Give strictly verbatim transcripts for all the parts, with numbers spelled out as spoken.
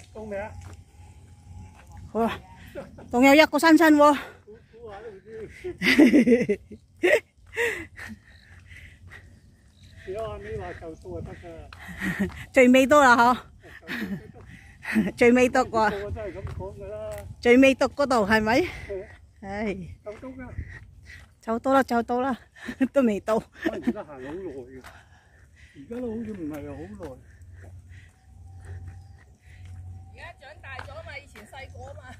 凍未啊？ 哇，仲有一個新新喎。 估下都唔知。只要你話就到就得㗎。 最尾都啦嗬。最尾篤喎。 我真係咁講㗎啦。 最尾篤嗰度係咪？唉。 就到㗎。 就到啦，就到啦，都未到。 而家行好耐嘅，而家都好似唔係好耐。 而家長大咗嘛，以前細個啊嘛。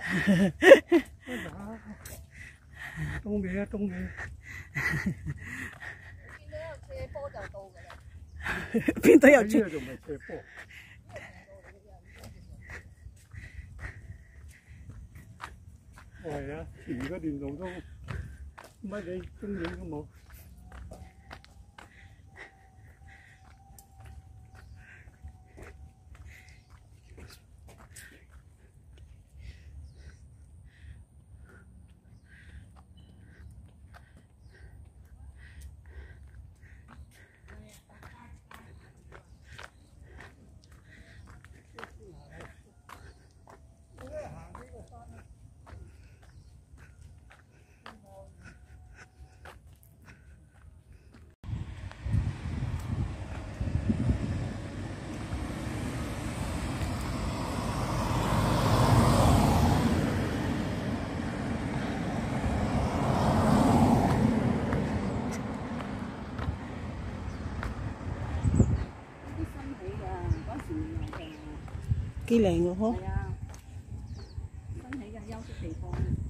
冬尾啊，冬尾。 見到有斜坡就到㗎啦。 邊度有斜？ 呢個仲唔係斜坡？係啊，前嗰段路都乜嘢蹤影都冇。 幾靚喎，嗬！ 係啊，新起嘅休息地方。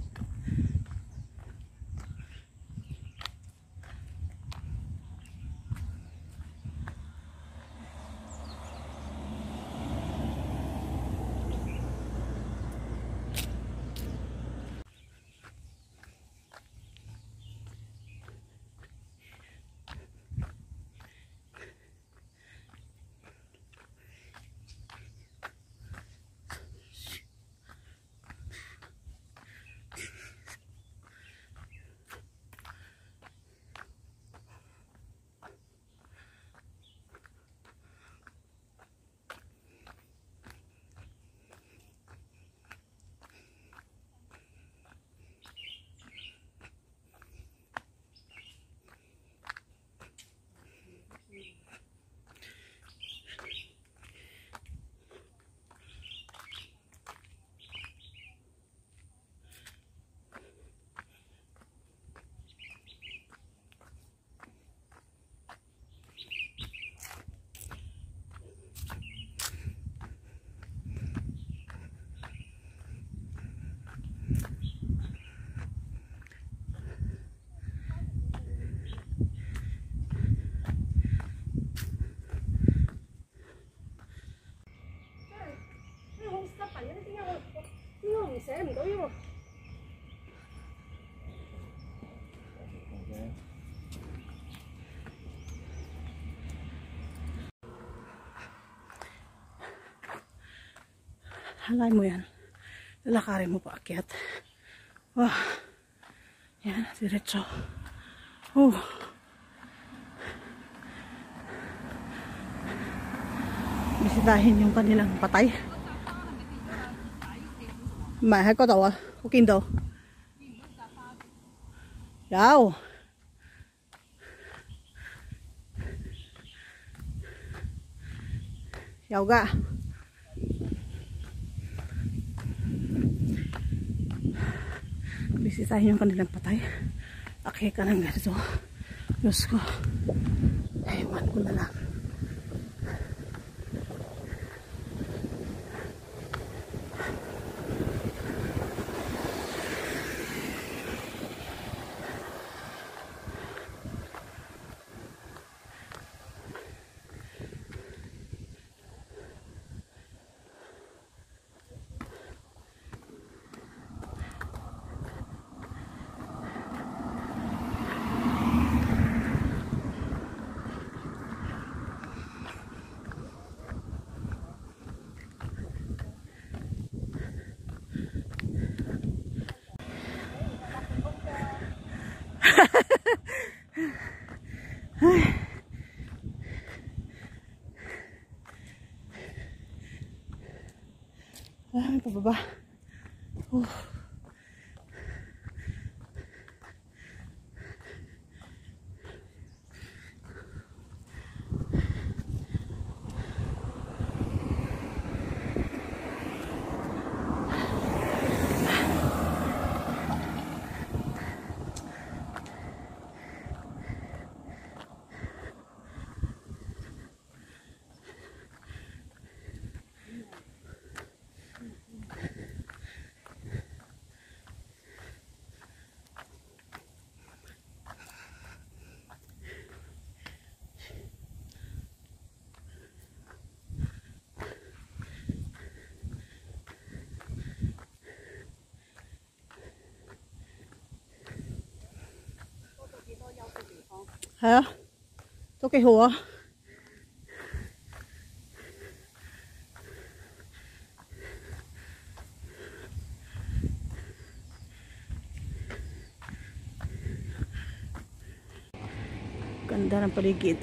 寫唔到呢個。 Halay mo yan. Lalakarin mo paakyat. Wah. Yan, diretso. Oh. Bisitahin yung kanilang patay. 唔係喺嗰度啊，我見到有有㗎。Bisitahin yung kanilang patay. Akay ka ng ganito. Diyos ko. Ewan ko na lang. pababa. Oh.係啊，都幾好啊！Ganda ng paligid.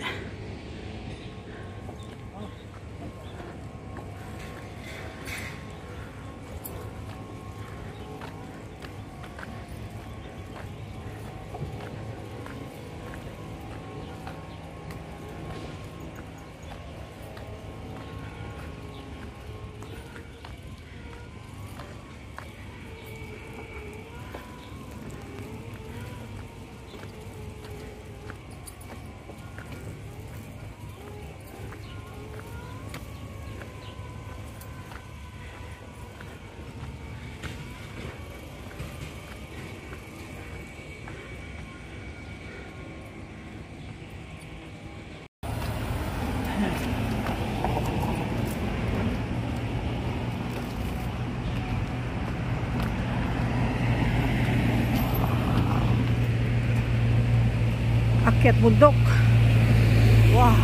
Akyat bundok. Wah.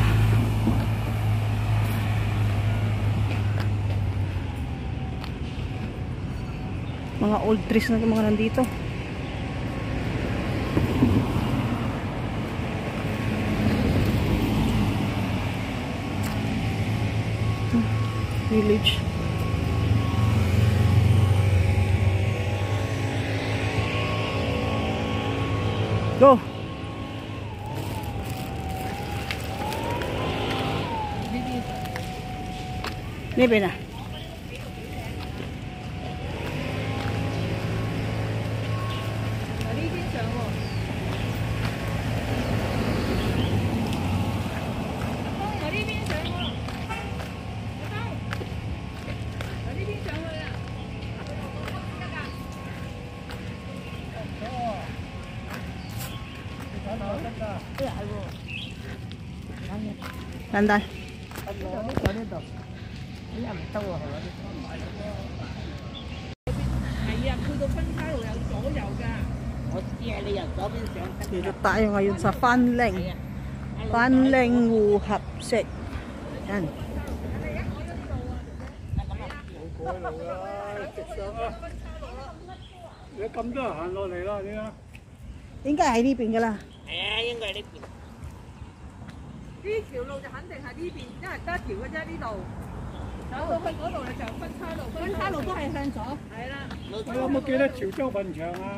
Mga old trees na mga nandito. Village. Go. Ini beda. Landal. Dito tayo ngayon sa Fanling. Fanling Wuhapset. Yan.應該喺呢邊㗎啦。係啊，應該喺呢邊。呢條路就肯定係呢邊，因為得一條嘅啫呢度。走到去嗰度咧就分叉路，分叉路都係向左。係啦。你有冇記得潮州墳場啊？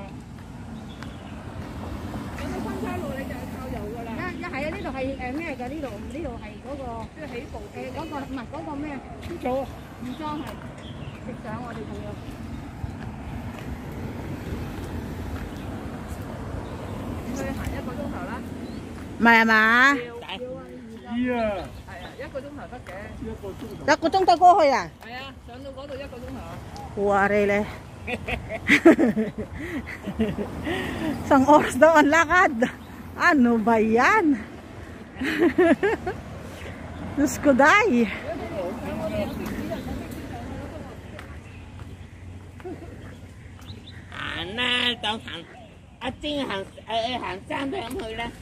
咁你分叉路你就係靠右㗎啦。一一係啊，呢度係誒咩㗎？呢度呢度係嗰個即係起步誒嗰個唔係嗰個咩？唔裝唔裝係直上我哋仲要。去行一個鐘頭啦。唔係啊嘛？係啊，一個鐘頭得嘅。一個鐘頭過去啊？係啊，上到嗰度一個鐘頭。哇你咧isang oras daw ang lakad. Ano ba yan? Diyos ko day. Hành á, tao hành ở trên hàng hàng sang thôi em hơi ra.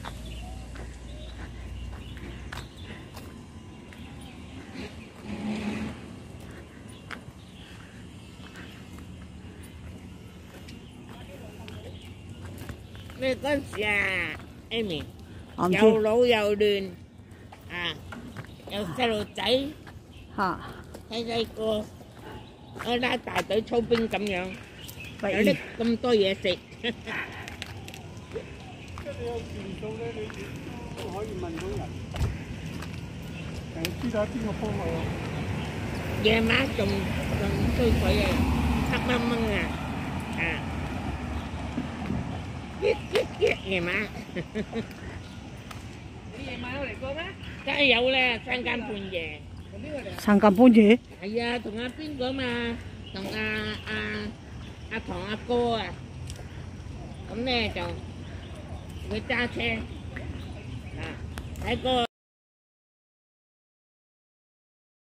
Mấy con già em mình giàu lỗ giàu đường à giàu xe đồ cháy hả thấy đây cô 我拉大隊操兵咁樣， 喂有啲咁多嘢食。 即係你有電數咧，你都可以問到人，誒知道喺邊個方位啊？ 夜晚仲仲衰鬼啊，黑掹掹啊，啊，激激激夜晚。 你夜晚有嚟過咩？ 梗係有咧，三更半夜。 同邊個嚟啊？ 三更半夜。 係啊，同阿邊個嘛，同阿阿阿堂阿哥啊，咁咧就佢揸車啊喺個。